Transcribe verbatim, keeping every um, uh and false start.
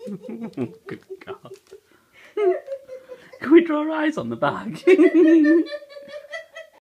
Good God. Can we draw our eyes on the bag?